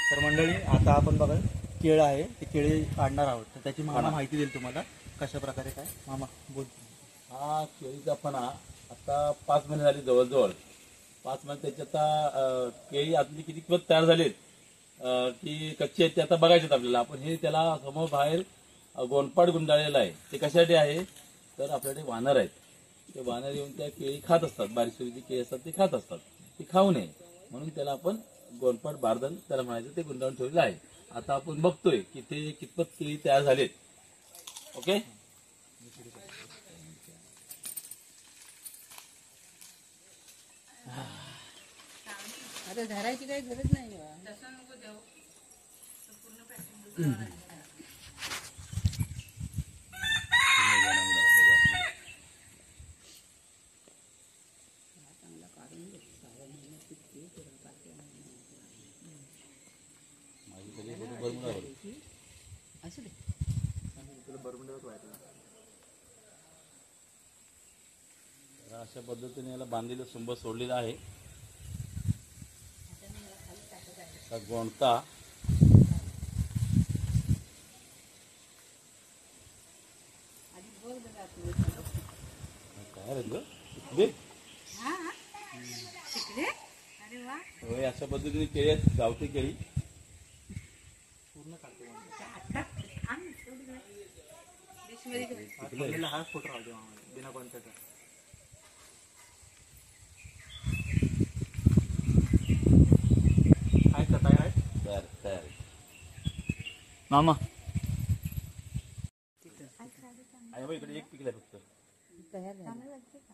तर मंडळी आता आपण बघा केळं आहे ते केळी काढणार आहोत तर त्याची मामा माहिती देईल तुम्हाला कशा प्रकारे काय मामा बोल. हा केळीचा फणा आता 5 महिने झाले जवळजवळ 5 महिने त्याची आता केळी आतली किती किंमत तयार झालीत की कच्ची आहेत ते आता बघायचे आपल्याला. आपण हे त्याला समोर बाहेर गोंडपाट गुंडाळलेला आहे. ते कशासाठी आहे तर आपल्याकडे वानर आहेत. ते वानर येऊन त्या केळी खात असतात. बारीक जी केळी असतात ते खात असतात. ती खाऊ नये म्हणून त्याला आपण गोंडपाट बारदन त्याला म्हणायचं ते गुंडाळून ठेवलेलं आहे. आता आपण बघतोय की ते कितपत केळी तयार झालेत. ओके आता धरायची काही गरज नाही. असू दे अशा पद्धतीने याला बांधलेलं सुंब सोडलेलं आहे. गोंडता काय अशा पद्धतीने केळी आहेत. गावठी केळी पूर्ण काढते हा फोटो राहते मामा बिना कोणत्याचा. आहेत का तयार आहेत तयार तयार मामा. आहे इकडे एक पिकलाय फक्त. तयार झालं.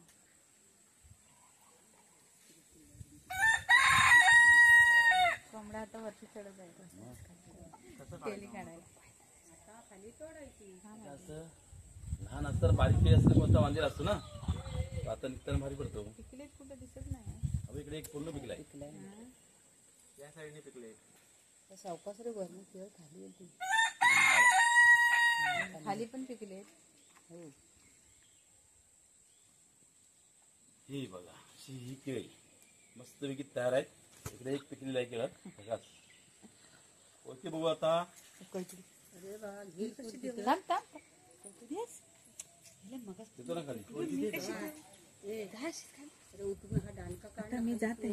कोंबडा आता वरती चढत जायचं केली काढायला. खाली तोडायची. असं लहान असताना बारीक केळी असतं कोणता वांदेर असतो ना आता निघताना भारी पडतो. पिकलेत कुठं दिसत नाही. अहो इकडे एक पूर्ण पिकलाय. या साईडने पिकले. सावकाश रे वरण केळ खाली येते. खाली पण पिकलेत. हो ही बघा ही केळी मस्तपैकी तयार आहेत. इकडे एक पिकलेला आहे केळं बघा. ओके बघू आता. अरे वा देतो ना खाली. मी जाते.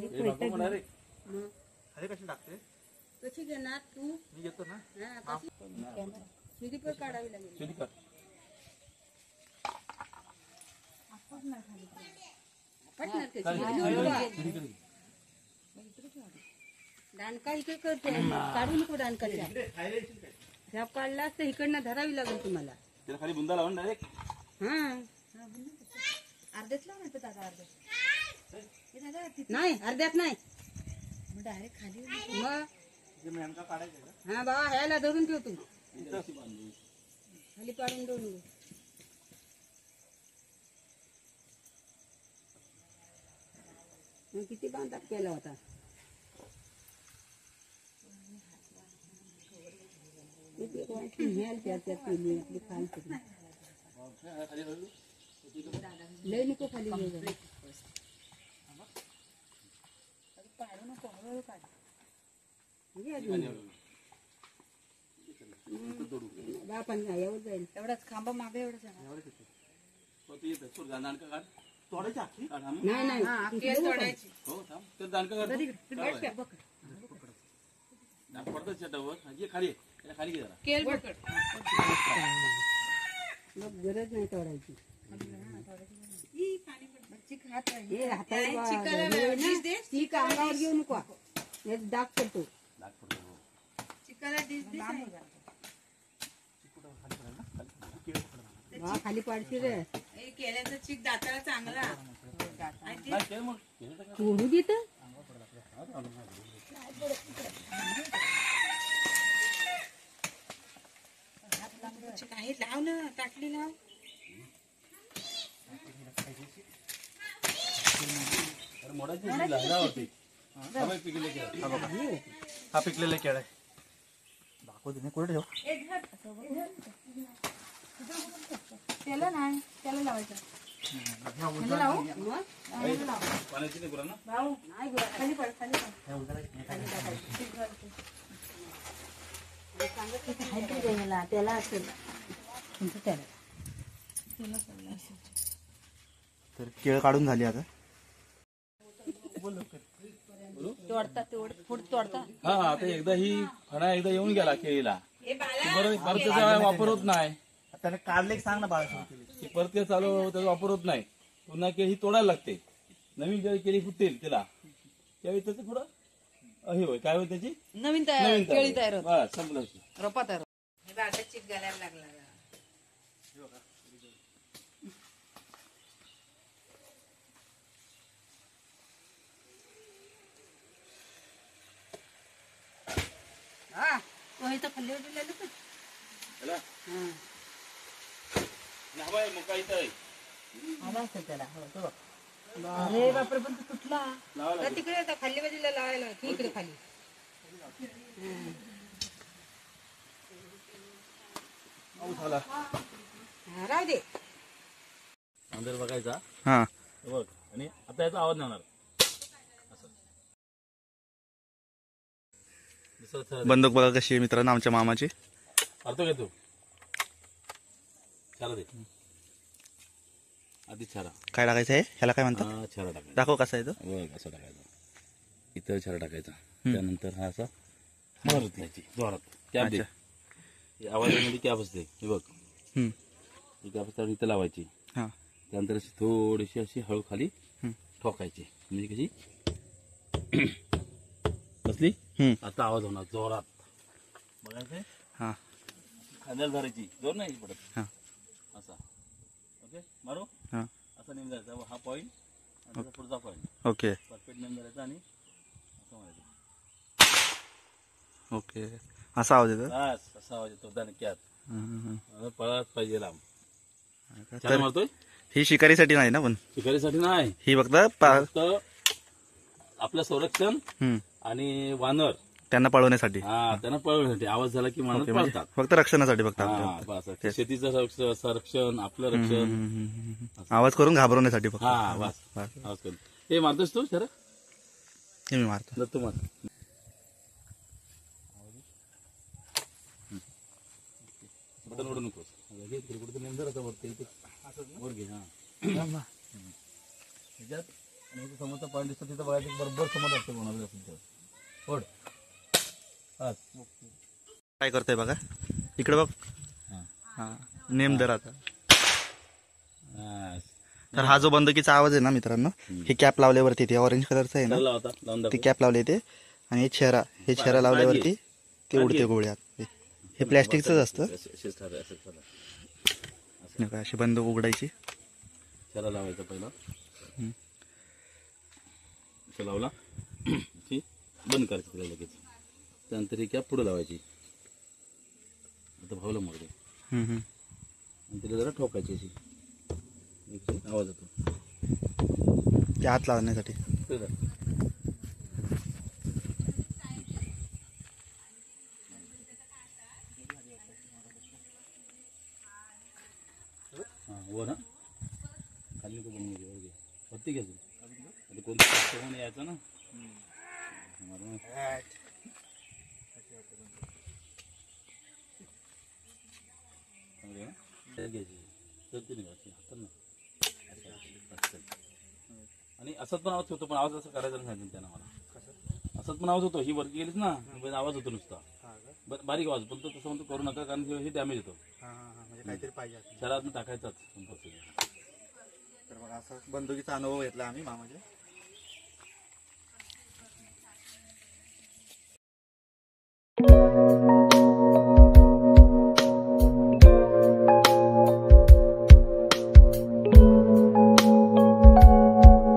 अरे कशी टाकते कशी घेणार तू. मी घेतो ना. शिडीवर काढावी लागेल. शिडी काढ. दानका इकडे करते. काढू नको दानका. ह्या काढलास तर इकडनं धरावी लागेल तुम्हाला. त्याला खाली बुंदा लावून डायरेक्ट. हा अर्ध्यात लावून दादा अर्ध्यात नाही अर्ध्यात नाही डायरेक्ट खाली मग हा बाबा ह्याला धरून ठेव तू. खाली पाडून देऊ नको. किती बांधात केला होता. आपली खाल लय नको खाली पाडू नको हळूहळू काढ. बापान यावर जाईल. एवढाच खांबा मागे एवढंच आहे. नाही नाही तोडायची. केल पकड. मग गरज नाही तोडायची. खात हे हातावर ती अंगावर घेऊ नको. डाग पडतो. चिकाला डिश दे. खाली पाडशी रे. केल्याचा चिक दाताला चांगला तोडू देत. काही लाव ना ताटली लाव. हा पिकलेला केळ आहे. दाखवते नाही कुठे ठेव. त्याला नाही त्याला लावायचं. पाण्याची नाही गुरा ना. खाली पड खाली पड. त्याला असेल तुमचं त्याला तर केळ काढून झाली आता. तोडता पुढे तोडता. हा आता एकदा ही फणा एकदा येऊन गेला केळीला बरं त्याचा वापर होत नाही. त्याने काढले सांग ना बाळा. की परत ते चालू त्याचा वापर होत नाही. पुन्हा केळी ही तोडायला लागते. नवीन जेव्हा केळी फुटतील त्याला त्यावेळी त्याचं थोडं हे होय काय होईल त्याची नवीन केळी तयार बस संपलं. रोपा तयार. आता चिक घालायला लागला. हा तो इथं खाल्ली होती का? मुका इथं आहे. आला असेल त्याला. हो तो. अरे बापरे पण तो तुटला. तर तिकडे आता खाली बाजूला लावायला इकडे खाली. हा, राहू दे. अंदर बघायचा हा बघ आणि आता याचा आवाज नाही होणार. असं बंदूक बघा कशी आहे मित्रांनो आमच्या मामाची. अर्थ घेतो छारा दे आधी छारा. काय टाकायचं आहे ह्याला काय म्हणतात? हा छारा टाकायचा. दाखव कसा आहे तो. बघ असं टाकायचा. इथं छारा टाकायचा. त्यानंतर हा असा मारत नाही जोरात कॅप दे. आवाजामध्ये कॅप असते हे बघ. ही कॅप असते इथं लावायची. हा त्यानंतर अशी थोडीशी अशी हळू खाली ठोकायची म्हणजे कशी बसली. आता आवाज होणार जोरात. बघायचंय हा खांद्याला धरायची जोर नाही पडत. हा असा ओके मारू. हा असा नेम धरायचा हा पॉईंट आणि त्याचा पुढचा पॉईंट ओके परफेक्ट नेम धरायचा आणि असं म्हणायचं. ओके असा आवाज येतो. बस असा आवाज येतो दणक्यात. पळत पाहिजे लांब. तर छान मारतोय. ही शिकारीसाठी नाही ना पण शिकारीसाठी नाही ही फक्त फक्त आपलं संरक्षण आणि वानर त्यांना पळवण्यासाठी. हा त्यांना पळवण्यासाठी आवाज झाला की वानर पळतात. फक्त रक्षणासाठी फक्त हा बस शेतीचं संरक्षण आपलं रक्षण आवाज करून घाबरवण्यासाठी फक्त. हा बस आवाज करून. हे मारतोस तू सर हे मी मारतो. तू मार. बटन ओढू नकोस. कुठे नेम जरा वरती वर घे. हा ह्याच्यात आणि समोरचा पॉईंट दिसतो तिथं बघायचं बरोबर समोर असतं कोणाला असेल ओढ. काय करतोय बघा इकडे बघ. हा नेम धर आता. तर हा जो बंदुकीचा आवाज आहे ना मित्रांनो ही कॅप लावल्यावरती ते ऑरेंज कलरचं आहे ना ती कॅप लावली ते आणि हे छेरा लावल्यावरती ते उडते गोळ्यात. हे प्लॅस्टिकच असतं. अशी बंदूक उघडायची. त्याला लावायचं पहिला लावला की बंद करायचं तिला लगेच. त्यानंतर ही कॅप पुढे लावायची. आता भावलं मग आणि तिला जरा ठोकायची अशी आवाज येतो ते हात लावण्यासाठी. वर ना खाली नको बनवून घे. वर घे वरती घ्यायचं. आता कोणतं यायचं ना आणि असंच पण आवाज होतो पण आवाज असं करायचा नाही त्यांना मला. असंच पण आवाज होतो. ही वरती गेलीच ना आवाज होतो नुसता बारीक आवाज पण तो तसं म्हणतो करू नका कारण हे डॅमेज होतो. काहीतरी पाहिजे त्याला टाकायचाच. तर बघा असं बंदुकीचा अनुभव घेतला आम्ही मामाचे.